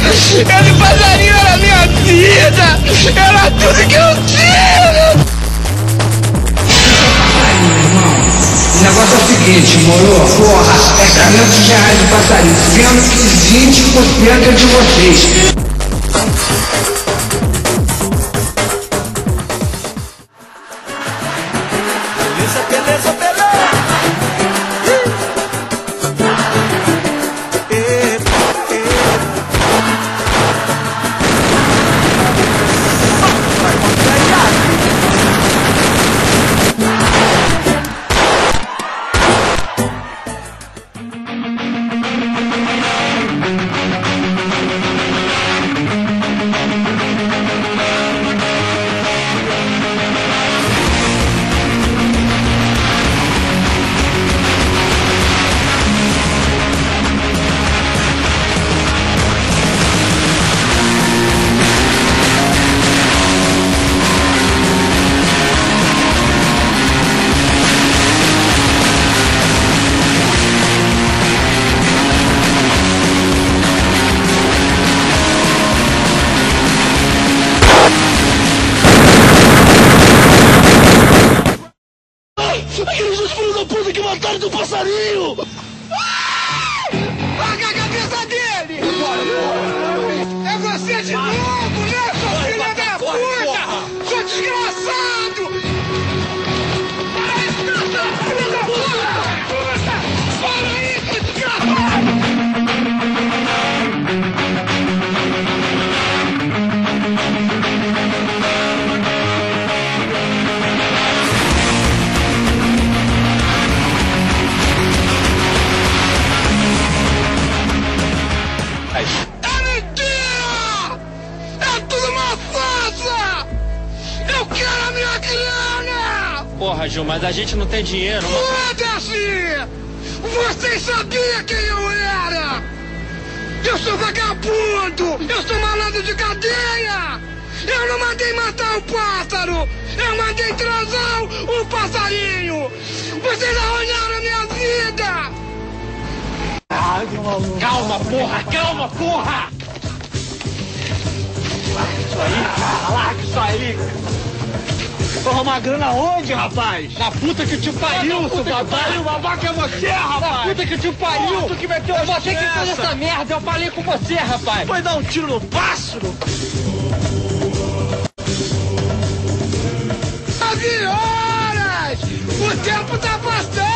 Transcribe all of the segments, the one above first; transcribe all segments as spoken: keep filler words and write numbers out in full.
Esse passarinho era minha vida! Era tudo que eu tinha! O negócio é o seguinte, moro? Porra, é quinhentos reais o passarinho, sendo que vinte por cento é de vocês. Beleza, beleza, beleza! Aqueles filhos da puta que mataram do passarinho! Paga a cabeça dele! É você de novo, né, seu filho da puta! Seu desgraçado! Filho da puta! Para aí, seu desgraçado! É mentira! É tudo uma farsa! Eu quero a minha grana! Porra, Gil, mas a gente não tem dinheiro. Foda-se! Vocês sabiam quem eu era! Eu sou vagabundo! Eu sou malandro de cadeia! Eu não mandei matar o pássaro! Eu mandei transar o passarinho! Vocês arruinaram a minha vida! Calma, porra, calma, porra! Larga isso aí, cara, larga isso aí! Vou arrumar grana onde, rapaz? Na puta que te pariu, seu babaca! O babaca é você, rapaz! Na puta que te pariu! Tu que meteu a você que fez essa merda! Eu falei com você, rapaz! Foi dar um tiro no pássaro! Nove horas! O tempo tá passando!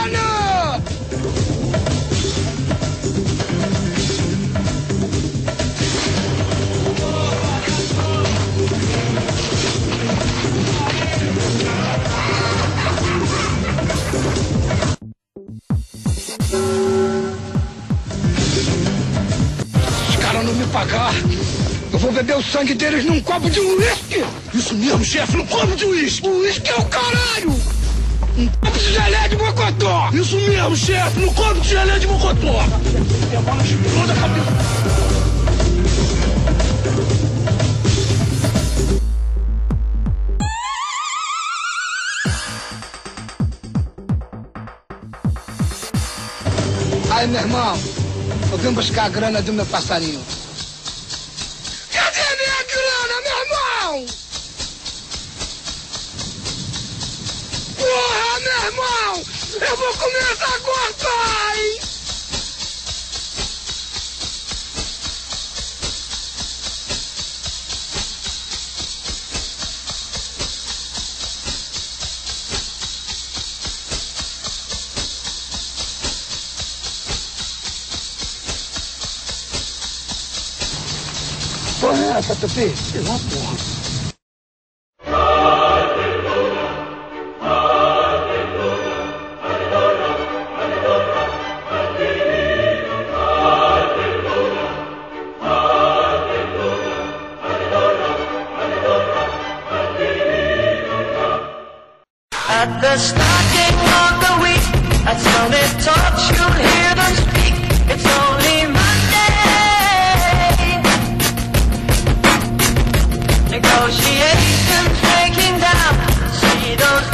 Se os caras não me pagar, eu vou beber o sangue deles num copo de uísque! Isso mesmo, chefe, no copo de uísque! O uísque é o caralho! Um copo de gelé de mocotó! Isso mesmo, chefe, no copo de gelé de mocotó! Toda a cabeça! Aí, meu irmão, eu vim buscar a grana do meu passarinho. Cadê minha grana, meu irmão? Porra, meu irmão! Eu vou começar a cortar, hein? Porra é essa, Tupi? Sei lá, porra. At the starting of the week, at Sunday talks, you'll hear them speak. It's only Monday. Negotiations breaking down. See those